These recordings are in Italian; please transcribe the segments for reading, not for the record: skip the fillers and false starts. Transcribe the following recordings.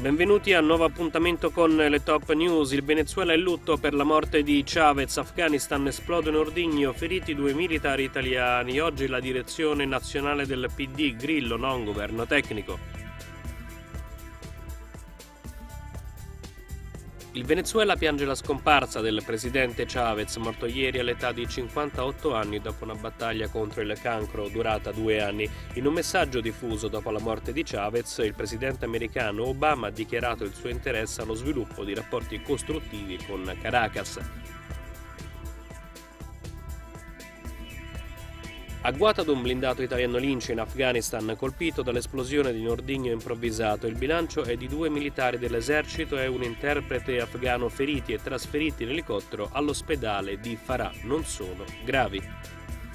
Benvenuti a un nuovo appuntamento con le top news. Il Venezuela è in lutto per la morte di Chavez. Afghanistan, esplode un ordigno, feriti 2 militari italiani. Oggi la direzione nazionale del PD, Grillo, non governo tecnico. Il Venezuela piange la scomparsa del presidente Chavez, morto ieri all'età di 58 anni dopo una battaglia contro il cancro durata 2 anni. In un messaggio diffuso dopo la morte di Chavez, il presidente americano Obama ha dichiarato il suo interesse allo sviluppo di rapporti costruttivi con Caracas. Agguato ad un blindato italiano Lince in Afghanistan, colpito dall'esplosione di un ordigno improvvisato. Il bilancio è di 2 militari dell'esercito e un interprete afghano feriti e trasferiti in elicottero all'ospedale di Farah. Non sono gravi.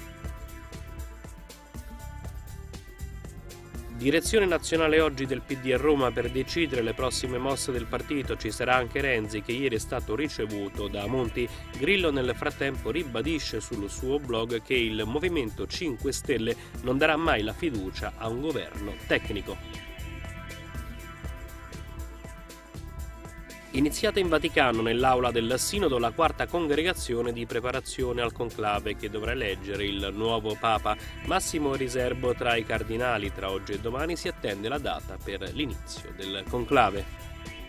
Direzione nazionale oggi del PD a Roma per decidere le prossime mosse del partito. Ci sarà anche Renzi, che ieri è stato ricevuto da Monti. Grillo nel frattempo ribadisce sul suo blog che il Movimento 5 Stelle non darà mai la fiducia a un governo tecnico. Iniziata in Vaticano, nell'aula del Sinodo, la 4ª congregazione di preparazione al conclave che dovrà eleggere il nuovo Papa. Massimo riserbo tra i cardinali. Tra oggi e domani si attende la data per l'inizio del conclave.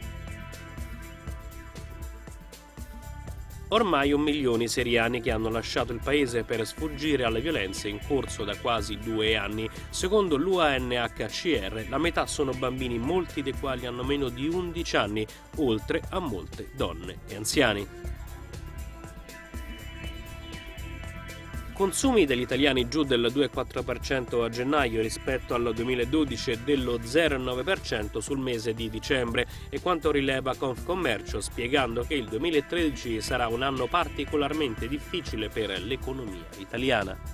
Ormai 1 milione i siriani che hanno lasciato il paese per sfuggire alle violenze in corso da quasi 2 anni. Secondo l'UNHCR, la metà sono bambini, molti dei quali hanno meno di 11 anni, oltre a molte donne e anziani. Consumi degli italiani giù del 2,4% a gennaio rispetto al 2012 e dello 0,9% sul mese di dicembre, e quanto rileva Confcommercio, spiegando che il 2013 sarà un anno particolarmente difficile per l'economia italiana.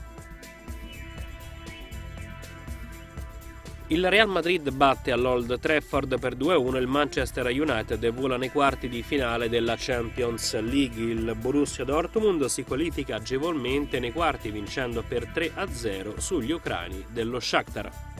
Il Real Madrid batte all'Old Trafford per 2-1 il Manchester United e vola nei quarti di finale della Champions League. Il Borussia Dortmund si qualifica agevolmente nei quarti vincendo per 3-0 sugli ucraini dello Shakhtar.